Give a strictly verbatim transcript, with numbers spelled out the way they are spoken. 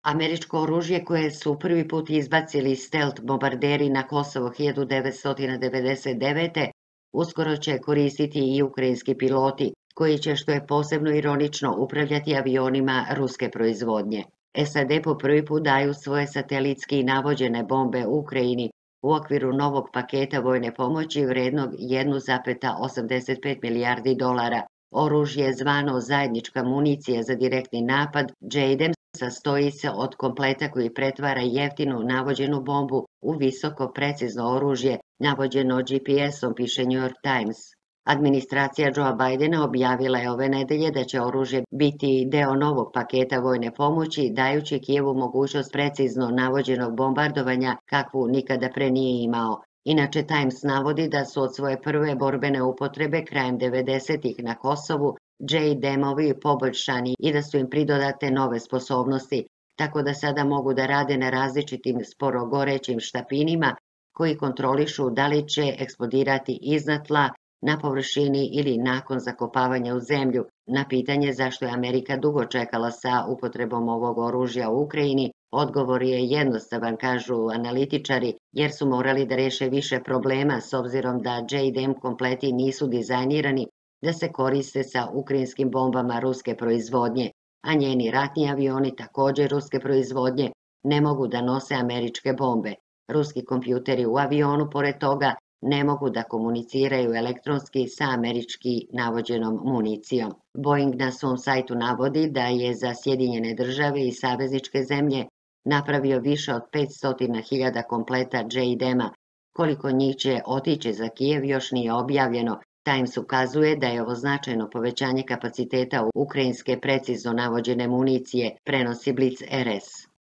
Američko oružje koje su prvi put izbacili stelt bombarderi na Kosovo hiljadu devetsto devedeset devete. uskoro će koristiti i ukrajinski piloti, koji će, što je posebno ironično, upravljati avionima ruske proizvodnje. S A D po prvi put daju svoje satelitski navođene bombe Ukrajini u okviru novog paketa vojne pomoći vrednog jedan zarez osamdeset pet milijardi dolara. Oružje zvano zajednička municija za direktni napad, JADAM, sastoji se od kompleta koji pretvara jeftinu navođenu bombu u visoko precizno oružje navođeno G P S-om, piše New York Times. Administracija Joea Bidena objavila je ove nedelje da će oružje biti deo novog paketa vojne pomoći, dajući Kijevu mogućnost precizno navođenog bombardovanja kakvu nikada pre nije imao. Inače, Times navodi da su od svoje prve borbene upotrebe krajem devedesetih na Kosovu JADAM-ovi poboljšani i da su im pridodate nove sposobnosti, tako da sada mogu da rade na različitim sporogorećim štapinima koji kontrolišu da li će eksplodirati iznad tla, na površini ili nakon zakopavanja u zemlju. Na pitanje zašto je Amerika dugo čekala sa upotrebom ovog oružja u Ukrajini, odgovor je jednostavan, kažu analitičari, jer su morali da reše više problema s obzirom da JADAM kompleti nisu dizajnirani da se koriste sa ukrajinskim bombama ruske proizvodnje, a njeni ratni avioni, također ruske proizvodnje, ne mogu da nose američke bombe. Ruski kompjuteri u avionu, pored toga, ne mogu da komuniciraju elektronski sa američki navođenom municijom. Boeing na svom sajtu navodi da je za Sjedinjene države i savezničke zemlje napravio više od petsto hiljada kompleta JADAM-a. Koliko njih će otići za Kijev još nije objavljeno. Times ukazuje da je ovo značajno povećanje kapaciteta ukrajinske precizno navođene municije, prenosi Blitz R S.